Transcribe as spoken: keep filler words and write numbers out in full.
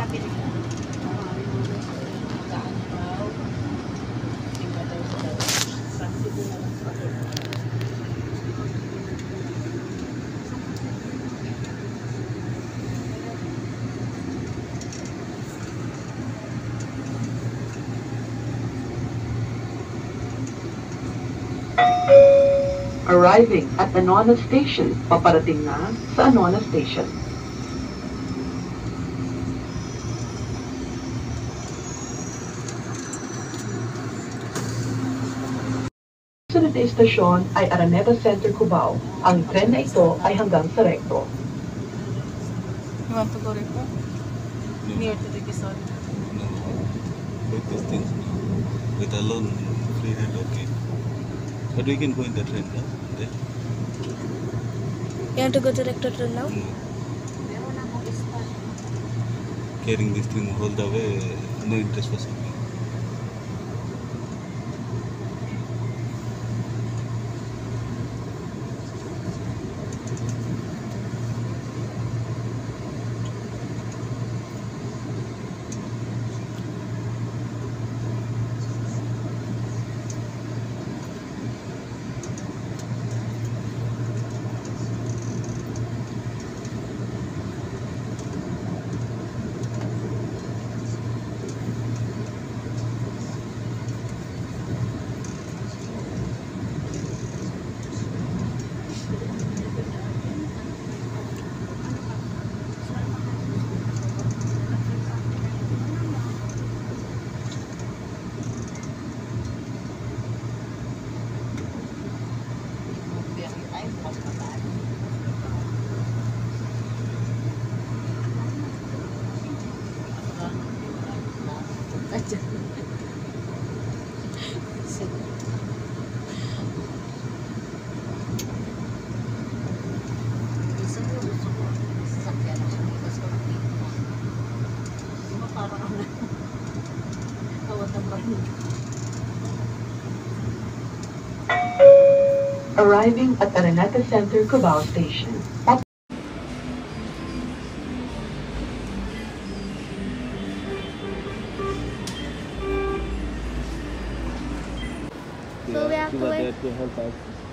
Arriving at Anona Station. Paparating na sa Anona Station. Sunod na istasyon ay Araneta Cubao. Ang tren na ito ay hanggang sa Recto. You want to go Recto? No. Near to the Quezon? No. With these things, with alone, free ride, okay. But we can go in the train now. There. You want to go to Recto train now? No. Carrying this thing all the way, no interest for something. Arriving at Araneta Cubao Station. So we have to wait. To help us.